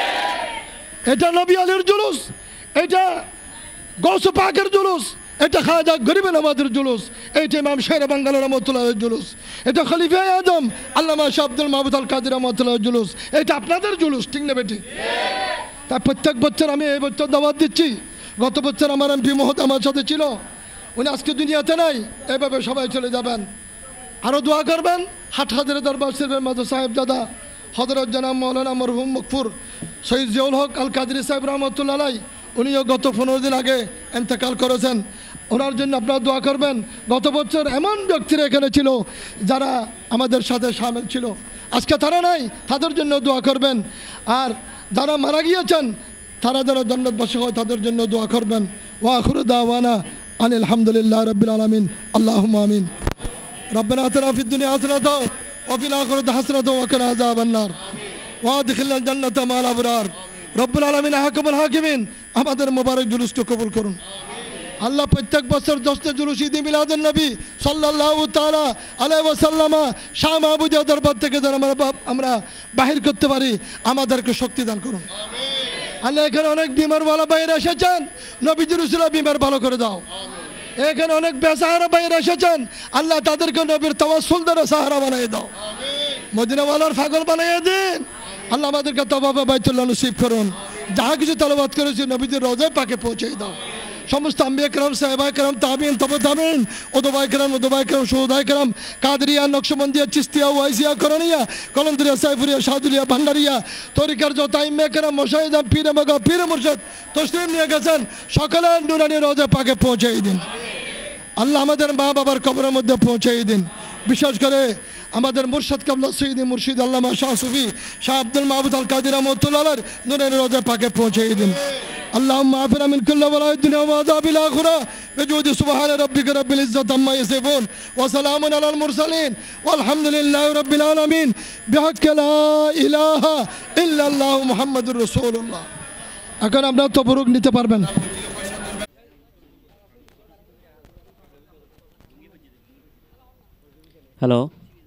এটা নবী আলীর জুলুস, এটা গৌস পাকের জুলুস, এটা খাজা গরিব নওয়াজের জুলুস, এটা ইমাম শের বাঙ্গাল রহমতুল্লাহের জুলুস, এটা খলিফা আজম আল্লামা শাহ আব্দুল মাহমুদ আল কাদের রহমতুল্লাহের জুলুস, এটা আপনাদের জুলুস, ঠিক না বেটি? তাই প্রত্যেক বছর আমি এই বছর দাওয়াত দিচ্ছি। গত বছর আমার এমপি মহোদয় আমার সাথে ছিল, উনি আজকে দুনিয়াতে নাই, এভাবে সবাই চলে যাবেন। আরও দোয়া করবেন হাটহাজারে দরবার শরীফের মাঝে সাহেব দাদা হযরত জনাব মৌলানা মরহুম মকফুর সৈয়দ জিয়াউল হক আল কাদরি সাহেব রহমতুল্লাহ আলাই, উনিও গত 15 দিন আগে ইন্তেকাল করেছেন। ওনার জন্য আপনারা দোয়া করবেন। গত বছর এমন ব্যক্তিরা এখানে ছিল যারা আমাদের সাথে শামিল ছিল, আজকে তারা নাই, তাদের জন্য দোয়া করবেন। আর যারা মারা গিয়েছেন তারা যারা জান্নাতবাসী হয় তাদের জন্য দোয়া করবেন। ওয়া আখিরু দাওয়ানা আনিল হামদুলিল্লাহি রাব্বিল আলামিন, আল্লাহুম্মা আমিন। রব্বানা আতিনা ফিদ দুনিয়া হাসানাতাও ওয়া ফিল আখিরাতি হাসানাতাও ওয়া কিনা আযাবান নার ওয়া আদখিলনাল জান্নাতা মা'আল আবরার। রব্বুল আলামিন হাকিমুল হাকিমিন আমাদের মোবারক জুলুসকে কবুল করুন। আল্লাহ প্রত্যেক বছর জশ্নে জুলুস ঈদ মিলাদুন নবী সাল্লাল্লাহু তাআলা আলাইহি ওয়াসাল্লাম শাহ মাহমুদিয়া দরবার থেকে যেন আমরা বাহির করতে পারি, আমাদেরকে শক্তি দান করুন। আল্লাহ এখানে অনেক বিমারওয়ালা বাইরে এসেছেন, নবীজির উসিলায় বিমার ভালো করে দাও। এখানে অনেক বেসাহারা বাইরে এসেছেন, আল্লাহ তাদেরকে নবীর তাওয়াসসুল দ্বারা সাহারা বানিয়ে দাও, মদিনাওয়ালার পাগল বানিয়ে দিন। আল্লাহ আমাদেরকে তওবা বাইতুল্লাহ নসিব করুন। যাহা কিছু তেলাওয়াত করেছি নবীজির রওজায় পাকে পৌঁছে দাও। সমস্ত আম্বিয়া কেরাম, সাহাবায়ে কেরাম, তাবিঈন, তবে তাবিঈন, ওদবায়ে কেরাম, শুহাদায়ে কেরাম, কাদরিয়া, নকশবন্দিয়া, চিশতিয়া, ওয়াইসিয়া, করণিয়া, কলন্দরিয়া, সাইফুরিয়া, শাহদুলিয়া, ভান্ডারিয়া, তরিকার যত আইম্মা কেরাম, মশায়েদ, পীর মগা, পীর মুর্শিদ তসলিম নিয়ে গেছেন, সকলের নুরানি রওজা পাকে পৌঁছে দিন। আল্লাহ আমাদের মা বাবার কবরের মধ্যে পৌঁছে দিন। বিশেষ করে আমাদের মুর্শিদ কাবলা সৈয়দ মুর্শিদ আল্লামা শাহ সুফি শাহ আব্দুল মাহমুদ আল কাদের রহমতুল্লাহর নুরানি রওজা পাকে পৌঁছে দিন। اللهم اعفنا من كل بلاء الدنيا وعذاب الآخرة بجود سبحان ربك رب العزة عما يصفون وسلام على المرسلين والحمد لله رب العالمين بحق لا إله إلا الله محمد رسول الله। এখন আপনারা তবরুক নিতে পারবেন। হ্যালো,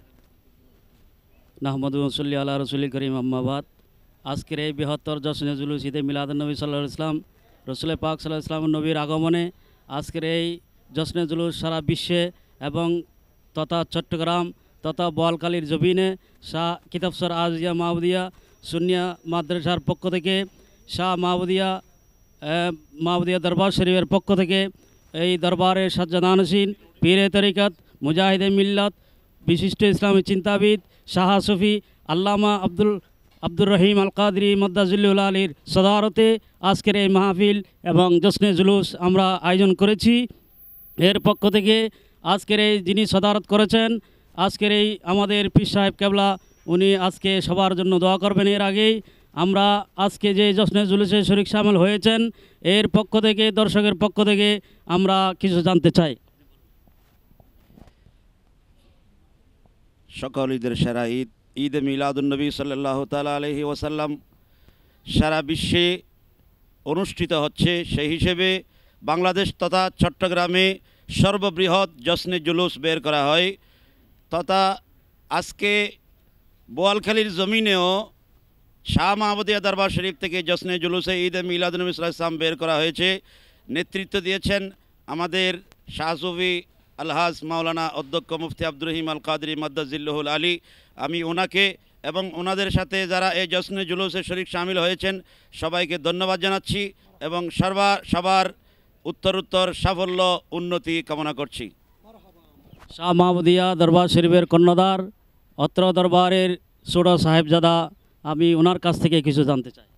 নাহমাদু সাল্লি আলা রাসূলি করিম, আম্মাবাদ। আজকের এই বৃহত্তর জশ্নে জুলুস ঈদে মিলাদুন্নবী সাল্লাল্লাহু আলাইহি ওয়াসাল্লাম, রসুল পাক সাল্লাল্লাহু আলাইহি ওয়াসাল্লামের নবীর আগমনে আজকের এই জশ্নে জুলুস সারা বিশ্বে এবং তথা চট্টগ্রাম তথা বোয়ালখালীর জমিনে শাহ কিতাবসর আজিয়া মাহমুদিয়া সুন্নিয়া মাদ্রাসার পক্ষ থেকে, শাহ মাহমুদিয়া দরবার শরীফের পক্ষ থেকে এই দরবারের সাজ্জাদানশীন পীরে তরিকত মুজাহিদে মিল্লাত বিশিষ্ট ইসলামী চিন্তাবিদ শাহ সুফি আল্লামা আব্দুর রহিম আল কাদরি মদ্দাজিল্লুল আলীর সদারতে আজকের এই মাহফিল এবং জশ্নে জুলুস আমরা আয়োজন করেছি। এর পক্ষ থেকে আজকের এই যিনি সদারত করেছেন, আজকের এই আমাদের পীর সাহেব কেবলা, উনি আজকে সবার জন্য দোয়া করবেন। এর আগেই আমরা আজকে যে জশ্নে জুলুসে শরীক শামিল হয়েছেন, এর পক্ষ থেকে, দর্শকের পক্ষ থেকে আমরা কিছু জানতে চাই। সকল ঈদের সেরা ঈদ ঈদে মিলাদুন্নবী সাল্লাল্লাহু তাআলা আলাইহি ওয়াসাল্লাম সারা বিশ্বে অনুষ্ঠিত হচ্ছে। সেই হিসেবে বাংলাদেশ তথা চট্টগ্রামে সর্ববৃহৎ জশ্নে জুলুস বের করা হয়, তথা আজকে বোয়ালখালীর জমিনেও শাহ মাহমুদিয়া দরবার শরীফ থেকে জশ্নে জুলুসে ঈদে মিলাদুন্নবী সাল্লাল্লাহু আলাইহি ওয়াসাল্লাম বের করা হয়েছে। নেতৃত্ব দিয়েছেন আমাদের শাহ সুফি আলহাজ মাওলানা অধ্যক্ষ মুফতি আব্দুর রহিম আল কাদরি মদ্দাজিল্লুহুল আলী। আমি ওনাকে এবং ওনাদের সাথে যারা এই জশ্নে জুলুসে শরীক শামিল হয়েছেন সবাইকে ধন্যবাদ জানাচ্ছি এবং সবার উত্তরোত্তর সাফল্য উন্নতি কামনা করছি। শাহ মাহমুদিয়া দরবার শরীফের কর্ণধার, অত্র দরবারের ছোট সাহেবজাদা, আমি ওনার কাছ থেকে কিছু জানতে চাই।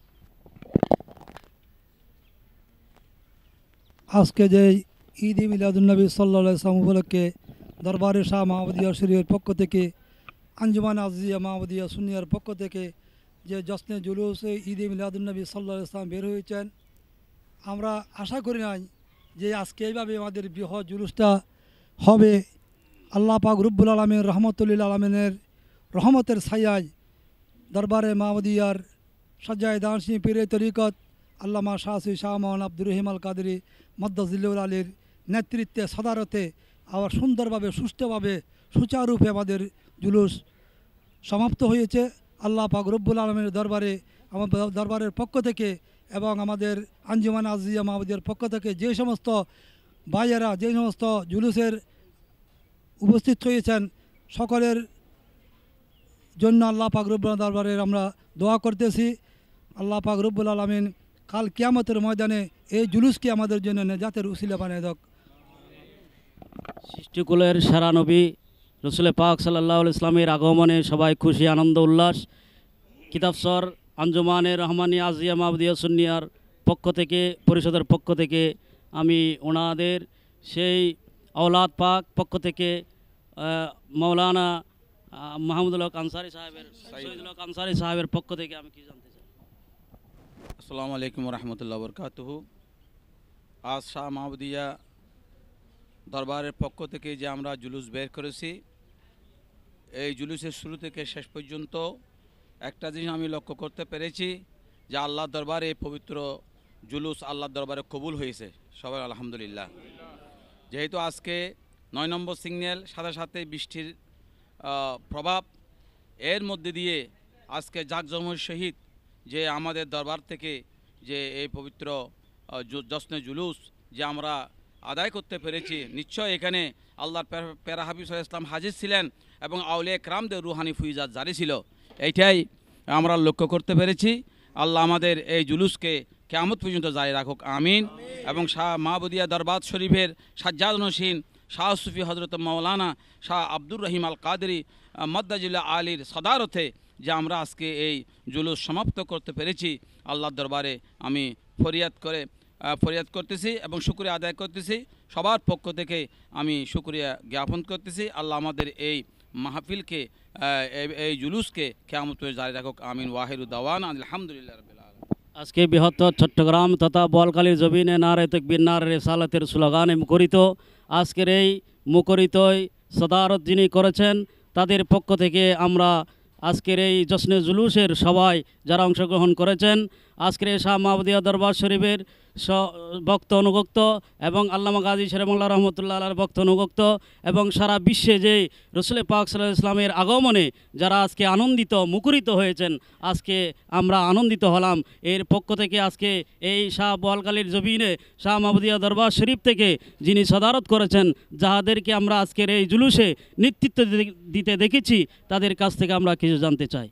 আজকে যে ঈদ মিলাদুন্নবী সাল্লাল্লাহু আলাইহি ওয়াসাল্লাম উপলক্ষে দরবারে শাহ মাহমুদিয়া শরীফের পক্ষ থেকে, আঞ্জুমান আজিয়া মাহমুদিয়া সুন্নিয়ার পক্ষ থেকে যে জশ্নে জুলুসে ঈদ মিলাদুন্নবী সাল্লাল্লাহু আলাইহি ওয়াসাল্লাম বের হয়েছেন, আমরা আশা করি নাই যে আজকে এইভাবে আমাদের বৃহৎ জুলুসটা হবে। আল্লাহ পাক রব্বুল আলামিন রহমতুল্লিল আলমিনের রহমতের ছায়ায় দরবারে মাহমুদিয়ার সাজ্জায়ে দানশীন পীরে তরিকত আল্লামা শাহ সুফি শাহ মাওলানা আব্দুর রহিম আল কাদরি মদ্দাজিল্লুল আলীর নেতৃত্বে সদারতে আবার সুন্দরভাবে সুষ্ঠুভাবে সুচারুরূপে আমাদের জুলুস সমাপ্ত হয়েছে। আল্লাহ পাক রব্বুল আলমের দরবারে আমাদের দরবারের পক্ষ থেকে এবং আমাদের আঞ্জুমান আজিয়া মাহমুদিয়ার পক্ষ থেকে যে সমস্ত ভাইয়েরা যে সমস্ত জুলুসের উপস্থিত হয়েছেন সকলের জন্য আল্লাহ পাক রব্বুল দরবারে আমরা দোয়া করতেছি। আল্লাহ পাক রব্বুল আলমিন কাল কিয়ামতের ময়দানে এই জুলুসকে আমাদের জন্য নেজাতের উসিলা বানিয়ে দাও। সৃষ্টিকুলের সেরা নবী রসুল পাক সাল্লাল্লাহু আলাইহি ইসলামের আগমনে সবাই খুশি আনন্দ উল্লাস। কিতাবসর আঞ্জুমানে রহমানিয়া আজিয়া মাহমুদিয়া সুন্নিয়ার পক্ষ থেকে পরিষদের পক্ষ থেকে আমি ওনাদের সেই আওলাদ পাক পক্ষ থেকে মৌলানা মাহমুদুল হক আনসারী সাহেবের শহীদুল হক আনসারী সাহেবের পক্ষ থেকে আমি কি জানতে চাই। আসসালামু আলাইকুম রহমতুল্লাহ বরকাতুহু। আজ শাহ মাহমুদিয়া দরবারের পক্ষ থেকে যে আমরা জুলুস বের করেছি, এই জুলুসের শুরু থেকে শেষ পর্যন্ত একটা জিনিস আমি লক্ষ্য করতে পেরেছি যে আল্লাহর দরবারে এই পবিত্র জুলুস আল্লাহর দরবারে কবুল হয়েছে। সবাই আলহামদুলিল্লাহ। যেহেতু আজকে 9 নম্বর সিগন্যাল সাথে সাথে বৃষ্টির প্রভাব, এর মধ্যে দিয়ে আজকে জাঁকজমকের সহিত যে আমাদের দরবার থেকে যে এই পবিত্র জশ্নে জুলুস যে আমরা আদায় করতে পেরেছি, নিশ্চয় এখানে আল্লাহর প্যারা হাবিব সাল্লাল্লাহু আলাইহি ওয়াসাল্লাম হাজির ছিলেন এবং আউলিয়া কেরামদের রুহানি ফুইজাত জারি ছিল। এইটাই আমরা লক্ষ্য করতে পেরেছি। আল্লাহ আমাদের এই জুলুসকে কিয়ামত পর্যন্ত জারি রাখুক, আমিন। এবং শাহ মাহমুদিয়া দরবার শরীফের সাজ্জাদ নশীন শাহ সুফি হজরত মাওলানা শাহ আব্দুর রহিম আল কাদরি মদ্দাজিল্লাহ আলীর সদারতে যে আমরা আজকে এই জুলুস সমাপ্ত করতে পেরেছি, আল্লাহর দরবারে আমি ফরিয়াদ করতেছি এবং শুকরিয়া আদায় করতেছি। সবার পক্ষ থেকে আমি শুকরিয়া জ্ঞাপন করতেছি। আল্লাহ আমাদের এই মাহফিলকে এই জুলুসকে কিয়ামত পর্যন্ত জারি রাখুক, আমিন। ওয়াহিরু দাওয়ানা আলহামদুলিল্লাহ রাব্বিল আলামিন। আজকে বৃহত্তর চট্টগ্রাম তথা বোয়ালখালীর জমিনে নারে তাকবীর নারে রিসালাতের স্লোগানে মুখরিত আজকের এই মুখরিতই সদারত যিনি করেছেন তাদের পক্ষ থেকে আমরা আজকের এই জশ্নে জুলুসের সবাই যারা অংশগ্রহণ করেছেন, আজকের এই শাহ মাহমুদিয়া দরবার শরীফের ভক্ত অনুভক্ত এবং আল্লামা গাজী শেরে মোল্লা রহমতুল্লাহ আলার ভক্ত অনুভক্ত এবং সারা বিশ্বে যে রসুল পাক সাল্লাল্লাহু আলাইহি ইসলামের আগমনে যারা আজকে আনন্দিত মুখরিত হয়েছেন, আজকে আমরা আনন্দিত হলাম। এর পক্ষ থেকে আজকে এই শাহ বোয়ালখালীর জমিনে শাহ মাহমুদিয়া দরবার শরীফ থেকে যিনি সদারত করেছেন, যাহাদেরকে আমরা আজকের এই জুলুসে নেতৃত্ব দিতে দেখেছি, তাদের কাছ থেকে আমরা কিছু জানতে চাই।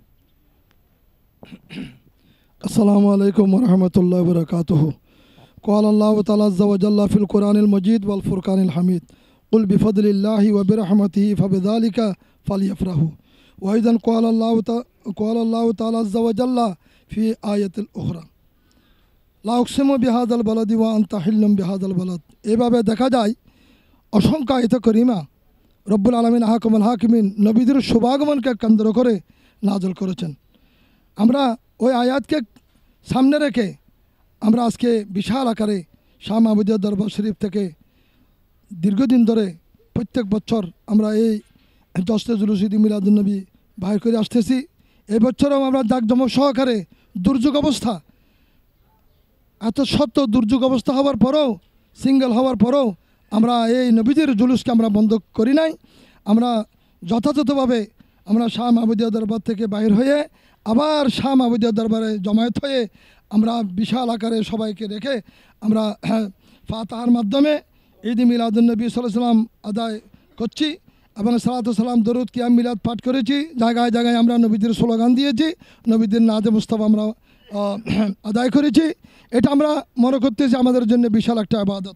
আসসালামু আলাইকুম ওয়া রাহমাতুল্লাহি ওয়া বারাকাতুহু। قال الله تعالى عز وجل في القرآن المجيد والفرقان الحميد قل بفضل الله وبرحمته فبذلك فليفرحوا. وأيضا قال الله تعالى عز وجل في آية الأخرى لا أقسم بهذا البلد وأنت حل بهذا البلد. এভাবে দেখা যায় অসংখ্য আয়াত করিমা রব্বুল আলামিন হাকিমুল হাকিমিন নবীদের শুভাগমনকে কেন্দ্র করে নাযিল করেছেন। আমরা ওই আয়াতকে সামনে রেখে আমরা আজকে বিশাল আকারে শাহ মাহমুদিয়া দরবার শরীফ থেকে দীর্ঘদিন ধরে প্রত্যেক বছর আমরা এই জশ্নে জুলুস ঈদ মিলাদুন্নবী বাইর করে আসতেছি। এই বছরও আমরা জাঁকজমক সহকারে দুর্যোগ অবস্থা, এত সত্য দুর্যোগ অবস্থা হওয়ার পরেও, সিঙ্গেল হওয়ার পরেও আমরা এই নবীদের জুলুসকে আমরা বন্ধ করি নাই। আমরা যথাযথভাবে আমরা শাহ মাহমুদিয়া দরবার থেকে বাইর হয়ে আবার শাহ মাহমুদিয়া দরবারে জমায়েত হয়ে আমরা বিশাল আকারে সবাইকে রেখে আমরা ফাতিহার মাধ্যমে ঈদ মিলাদুন্নবী সাল্লাল্লাহু আলাইহি ওয়াসাল্লাম আদায় করছি এবং সালাতু সালাম দরুদ কিয়াম মিলাদ পাঠ করেছি। জায়গায় জায়গায় আমরা নবীদের স্লোগান দিয়েছি, নবীদের নাতে মুস্তাফা আমরা আদায় করেছি। এটা আমরা মনে করতেছি আমাদের জন্য বিশাল একটা ইবাদত।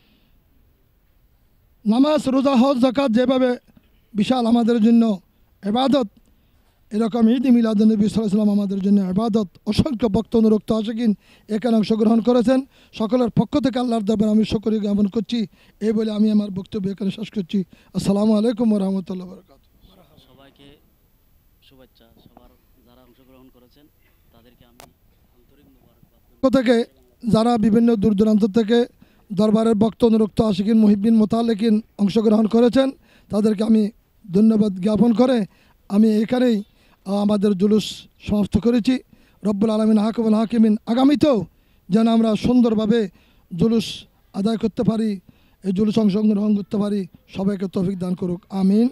নামাজ, রোজা, হজ, যাকাত যেভাবে বিশাল আমাদের জন্য ইবাদত, এরকম ঈদ মিলাদুন্নবী সাল্লাল্লাহু আলাইহি ওয়াসাল্লাম আমাদের জন্য ইবাদত। অসংখ্য ভক্ত অনুরক্ত আশিকিন এখানে অংশগ্রহণ করেছেন। সকলের পক্ষ থেকে আল্লাহর দরবারে আমি শুকরিয়া জ্ঞাপন করছি। এই বলে আমি আমার বক্তব্য এখানে শেষ করছি। আসসালামু আলাইকুম ওয়া রাহমাতুল্লাহি ওয়া বারাকাতুহু। সবাইকে শুভেচ্ছা, সবার যারা অংশগ্রহণ করেছেন তাদেরকে আমি আন্তরিক মোবারকবাদ। পক্ষ থেকে যারা বিভিন্ন দূর দূরান্ত থেকে দরবারের ভক্ত অনুরক্ত আশিকিন মুহিব্বিন মুতাআল্লিকিন অংশগ্রহণ করেছেন, তাদেরকে আমি ধন্যবাদ জ্ঞাপন করে আমি এখানেই আমাদের জুলুস সমাপ্ত করেছি। রব্বুল আলামিন হাকিমুল হাকিমিন আগামীতেও যেন আমরা সুন্দরভাবে জুলুস আদায় করতে পারি এই জুলুস অংশগ্রহণ করতে পারি। সবাইকে তৌফিক দান করুক, আমিন।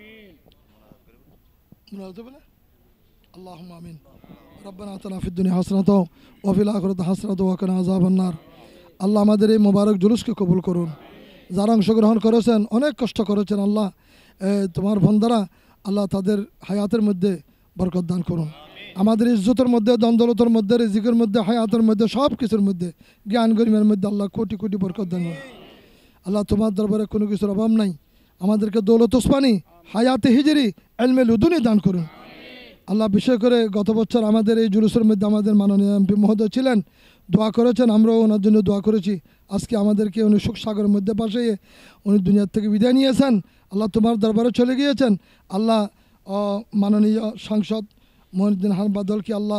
আল্লাহুম্মা আমিন। রব্বানা আতিনা ফিদ দুনিয়া হাসানাতাও ওয়া ফিল আখিরাতি হাসানাতাও ওয়া কিনা আযাবান নার। আল্লাহ আমাদের এই মোবারক জুলুসকে কবুল করুন। যারা অংশগ্রহণ করেছেন, অনেক কষ্ট করেছেন, আল্লাহ তোমার বন্দারা, আল্লাহ তাদের হায়াতের মধ্যে বরকত দান করুন। আমাদের ইজ্জতের মধ্যে, দন্দলতের মধ্যে, রিজিকের মধ্যে, হায়াতের মধ্যে, সব কিছুর মধ্যে, জ্ঞান গরিমের মধ্যে আল্লাহ কোটি কোটি বরকত দান করুন। আল্লাহ তোমার দরবারে কোনো কিছুর অভাব নাই। আমাদেরকে দৌলত ওসমানী, হায়াতে হিজরি, ইলমে লুদুনি দান করুন। আল্লাহ বিশেষ করে গত বছর আমাদের এই জুলুসের মধ্যে আমাদের মাননীয় এমপি মহোদয় ছিলেন, দোয়া করেছেন, আমরাও ওনার জন্য দোয়া করেছি। আজকে আমাদেরকে উনি সুখ সাগরের মধ্যে পাশে উনি দুনিয়ার থেকে বিদায় নিয়েছেন। আল্লাহ তোমার দরবারে চলে গিয়েছেন। আল্লাহ মাননীয় সাংসদ মহিউদ্দিন খান বাদলকে আল্লাহ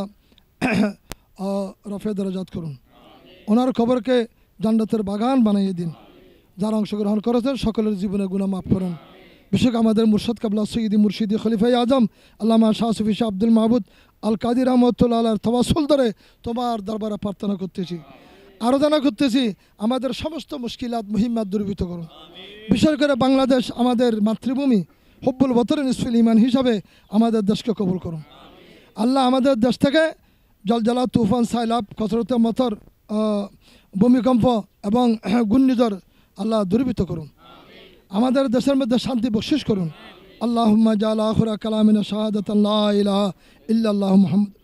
রফে দরজাত করুন। ওনার খবরকে জান্নাতের বাগান বানিয়ে দিন। যারা অংশগ্রহণ করেছেন সকলের জীবনে গুনাহ মাফ করুন। বিশেষ আমাদের মুর্শিদ কাবলা সৈয়দি মুর্শিদি খলিফায়ে আজম আল্লামা শাহ সুফি শাহ আব্দুল মাহবুদ আল কাদির রহমতুল্লাহ আলাইহির তাওয়াসুল ধরে তোমার দরবারে প্রার্থনা করতেছি, আরাধনা করতেছি, আমাদের সমস্ত মুশকিলাত মুহিম্মাত দূরীভূত করুন। বিশেষ করে বাংলাদেশ আমাদের মাতৃভূমি, হুব্বুল বতরে নিসফিল ইমান হিসাবে আমাদের দেশকে কবুল করুন। আল্লাহ আমাদের দেশ থেকে জলজলা, তুফান, সাইলাব, কসরতে মতর, ভূমিকম্প এবং ঘূর্ণিঝড় আল্লাহ দূরীভূত করুন। আমাদের দেশের মধ্যে শান্তি বকশিশ করুন। আল্লাহুম্মা জাআল আখিরা কালামিনা শাহাদাতান লা ইলাহা ইল্লাল্লাহু মুহাম্মাদ